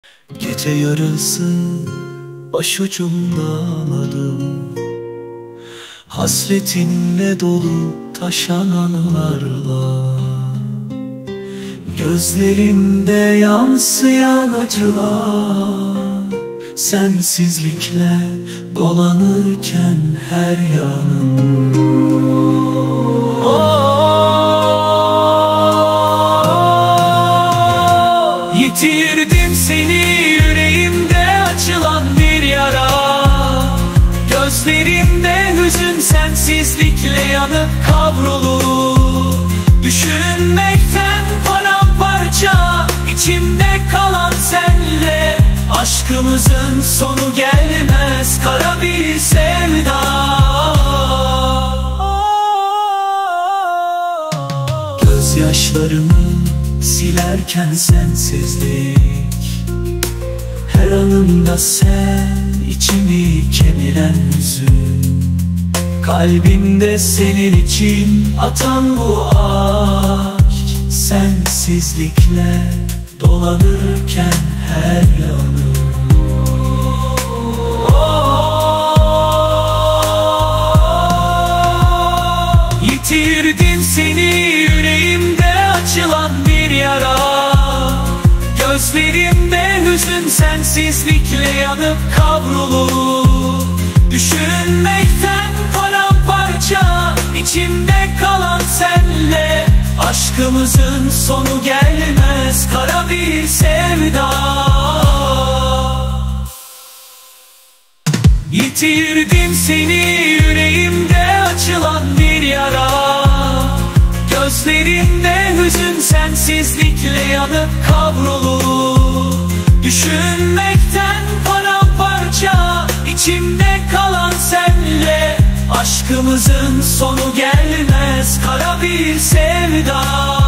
Gece yarısı başucumda ağladım, hasretinle dolu taşan anılarla. Gözlerimde yansıyan acılar, sensizlikle dolanırken her yanım. Yitirdim seni, yüreğimde açılan bir yara. Gözlerimde hüzün, sensizlikle yanıp kavrulur. Düşünmekten paramparça, içimde kalan senle. Aşkımızın sonu gelmez, kara bir sevda. Gözyaşlarımı silerken sensizlik, her anımda sen, içimi kemiren hüzün. Kalbimde senin için atan bu aşk, sensizlikle dolanırken her yanım. Yitirdim seni, yüreğimde açılan bir yara. Gözlerimde hüzün, sensizlikle yanıp kavrulur. Düşünmekten paramparça, içimde kalan senle. Aşkımızın sonu gelmez, kara bir sevda. Yitirdim seni, yüreğimde açılan bir yara. Gözlerimde hüzün, sensizlikle yanıp kavrulur. Düşünmekten paramparça, içimde kalan senle. Aşkımızın sonu gelmez, kara bir sevda.